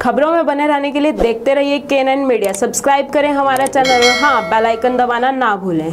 खबरों में बने रहने के लिए देखते रहिए K9 मीडिया। सब्सक्राइब करें हमारा चैनल और हाँ, बेल आइकन दबाना ना भूलें।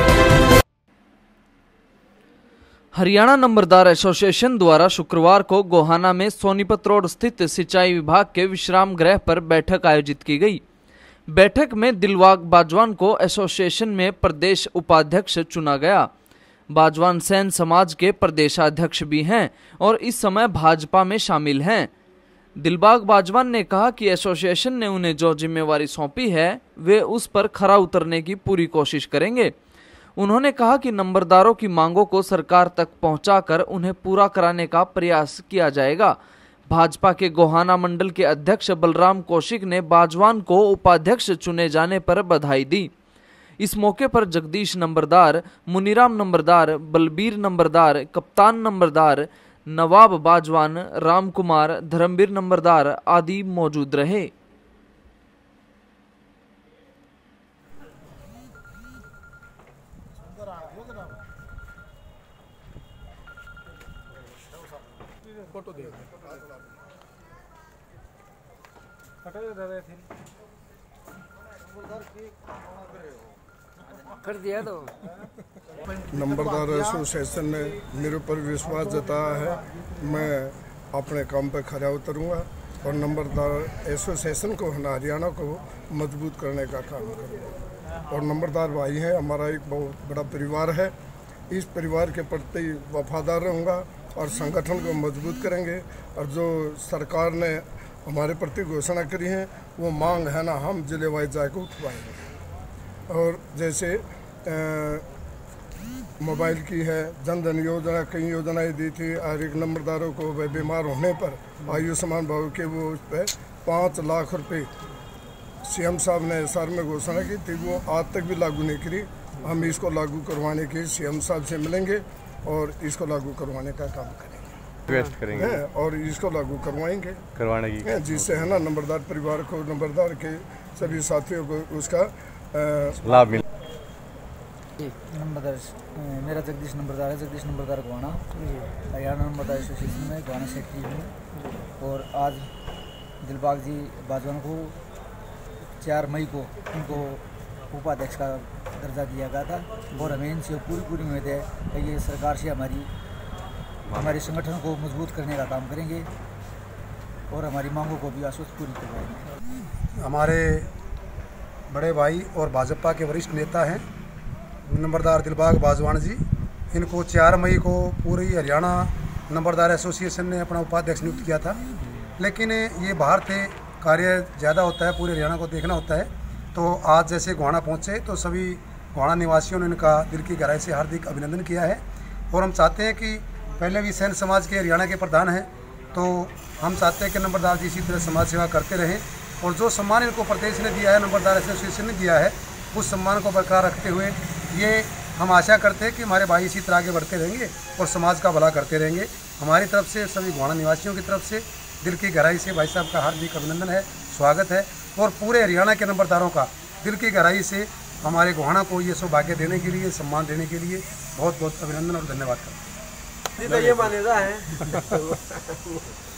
हरियाणा नंबरदार एसोसिएशन द्वारा शुक्रवार को गोहाना में सोनीपत रोड स्थित सिंचाई विभाग के विश्राम गृह पर बैठक आयोजित की गई। बैठक में दिलबाग बाजवान को एसोसिएशन में प्रदेश उपाध्यक्ष चुना गया। बाजवान सेन समाज के प्रदेशाध्यक्ष भी हैं और इस समय भाजपा में शामिल हैं। दिलबाग बाजवान ने कहा कि एसोसिएशन ने उन्हें जो जिम्मेवारी सौंपी है वे उस पर खरा उतरने की पूरी कोशिश करेंगे। उन्होंने कहा कि नंबरदारों की मांगों को सरकार तक पहुंचाकर उन्हें पूरा कराने का प्रयास किया जाएगा। भाजपा के गोहाना मंडल के अध्यक्ष बलराम कौशिक ने बाजवान को उपाध्यक्ष चुने जाने पर बधाई दी। इस मौके पर जगदीश नंबरदार, मुनीराम नंबरदार, बलबीर नंबरदार, कप्तान नंबरदार, नवाब बाजवान, राम कुमार, धर्मवीर नंबरदार आदि मौजूद रहे। कर दिया तो नंबरदार एसोसिएशन ने मेरे ऊपर विश्वास जताया है। मैं अपने काम पर खरा उतरूंगा और नंबरदार एसोसिएशन को, हरियाणा को मजबूत करने का काम करूंगा। और नंबरदार भाई हैं, हमारा एक बहुत बड़ा परिवार है। इस परिवार के प्रति वफादार रहूंगा और संगठन को मजबूत करेंगे। और जो सरकार ने हमारे प्रति घोषणा करी है वो मांग है ना, हम जिले वाइज जाकर उठवाएंगे। और जैसे मोबाइल की है, जनधन योजना, कई योजनाएं दी थी। हर एक नंबरदारों को वह बीमार होने पर आयुष्मान भाव के वो उस पर 5 लाख रुपए सीएम साहब ने SR में घोषणा की थी, वो आज तक भी लागू नहीं करी। हम इसको लागू करवाने के सीएम साहब से मिलेंगे और इसको लागू करवाने का काम करेंगे और इसको लागू करवाने की जिससे है ना नंबरदार परिवार को, नंबरदार के सभी साथियों को उसका लाभ मिले। नंबरदार मेरा जगदीश नंबरदार है, जगदीश नंबरदार गोहाना, हरियाणा नंबरदार एसोसिएशन में गोहाना सेक्रेटरी हूँ। और आज दिलबाग जी बाजवान को 4 मई को उनको उपाध्यक्ष का दर्जा दिया गया था और हमें इनसे पूरी उम्मीद है कि ये सरकार से हमारे संगठन को मजबूत करने का काम करेंगे और हमारी मांगों को भी आश्वस्त पूरी करवाएंगे। हमारे बड़े भाई और भाजपा के वरिष्ठ नेता हैं नंबरदार दिलबाग बाजवान जी, इनको 4 मई को पूरी हरियाणा नंबरदार एसोसिएशन ने अपना उपाध्यक्ष नियुक्त किया था। लेकिन ये बाहर थे, कार्य ज़्यादा होता है, पूरे हरियाणा को देखना होता है। तो आज जैसे गोहाना पहुँचे तो सभी गोहाना निवासियों ने इनका दिल की गहराई से हार्दिक अभिनंदन किया है। और हम चाहते हैं कि पहले भी सेन समाज के हरियाणा के प्रधान हैं, तो हम चाहते हैं कि नंबरदार जी इसी तरह समाज सेवा करते रहें और जो सम्मान इनको प्रदेश ने दिया है, नंबरदार एसोसिएशन ने दिया है, उस सम्मान को बरकरार रखते हुए ये हम आशा करते हैं कि हमारे भाई इसी तरह आगे बढ़ते रहेंगे और समाज का भला करते रहेंगे। हमारी तरफ से, सभी गोहाना निवासियों की तरफ से दिल की गहराई से भाई साहब का हार्दिक अभिनंदन है, स्वागत है। और पूरे हरियाणा के नंबरदारों का दिल की गहराई से हमारे गोहाना को ये सौभाग्य देने के लिए, सम्मान देने के लिए बहुत बहुत अभिनंदन और धन्यवाद करते हैं। ये मान्यता है।